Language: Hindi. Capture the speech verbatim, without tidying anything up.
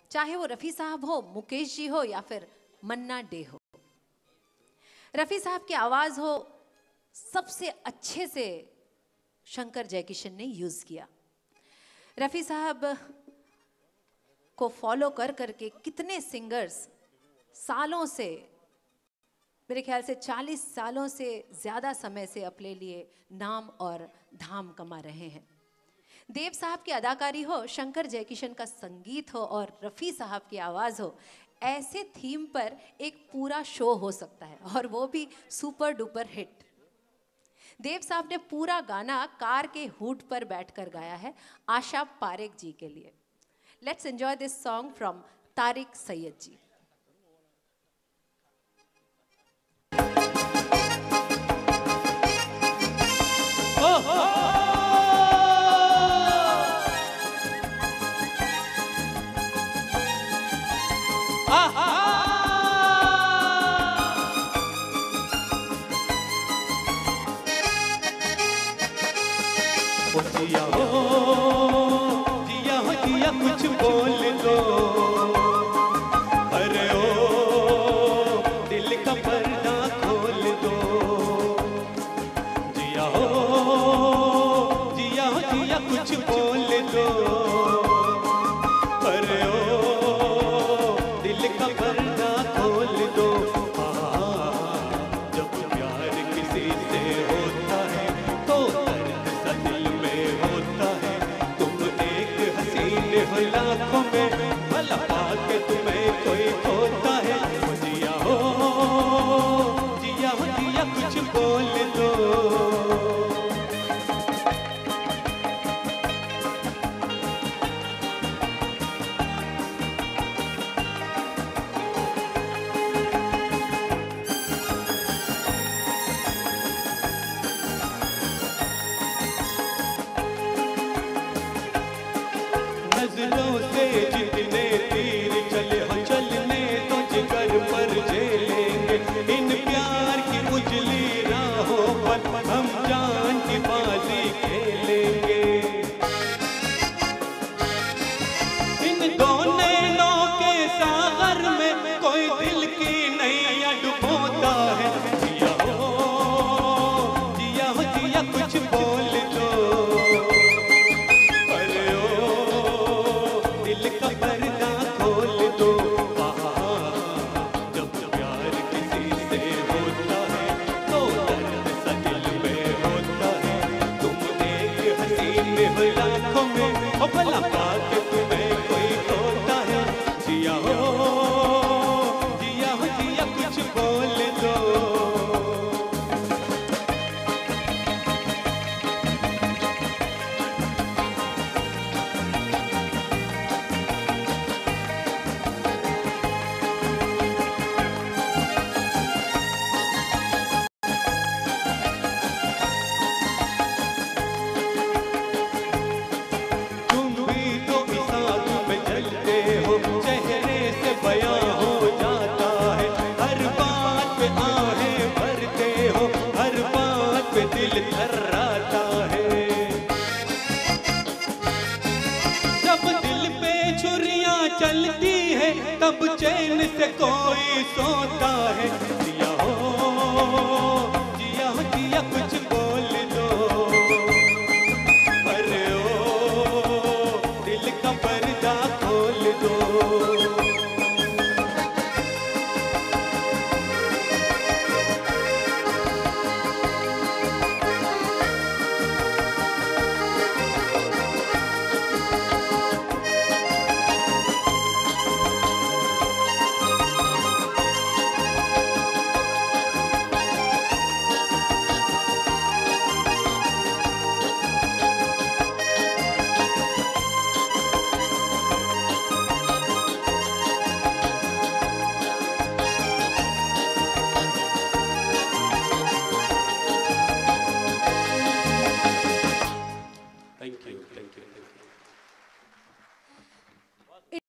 चाहे वो रफ़ी साहब हो, मुकेश जी हो या फिर मन्ना डे हो। रफ़ी साहब की आवाज़ हो, सबसे अच्छे से शंकर जयकिशन ने यूज़ किया। रफ़ी साहब को फॉलो कर करके कितने सिंगर्स सालों से, मेरे ख्याल से चालीस सालों से ज़्यादा समय से अपने लिए नाम और धाम कमा रहे हैं। देव साहब की अदाकारी हो, शंकर जयकिशन का संगीत हो और रफ़ी साहब की आवाज़ हो, ऐसे थीम पर एक पूरा शो हो सकता है और वो भी सुपर डुपर हिट। देव साहब ने पूरा गाना कार के हुड पर बैठकर गाया है आशा पारेख जी के लिए। Let's enjoy this song from Tariq Syed ji. जिया हो जिया हो जिया कुछ बोल दो, अरे ओ दिल का पर्दा खोल दो। जिया हो जिया हो जिया कुछ बोल दो, अरे ओ दिल का पर्दा खोल दो। जब प्यार किसी से होता है तो लाखों में भला पाके तुम्हें कोई खोता है। जिया हो जिया हो जिया कुछ बोल दो। नजरों से जितने तीर चले हो चलने तो जिगर पर झेलेंगे। इन प्यार की उजली राहों पर हम जान की बाजी खेलेंगे। इन दो नैनों के सागर में कोई दिल की नैया डुबोता है। जिया हो जिया हो जिया कुछ बोल दो, पर्दा खोल दो। जब प्यार किसी से होता है तो दर्द सा दिल में होता है। तुम एक हसीन हो लाखों में, ओ भला पाके तुम्हें कोई खोता है। जिया हो जिया हो जिया कुछ बोल दो। चेहरे से बयां हो जाता है, हर बात पे आहें भरते हो, हर बात पे दिल थर्राता है। जब दिल पे छुरियां चलती है तब चैन से कोई सोता है। जिया हो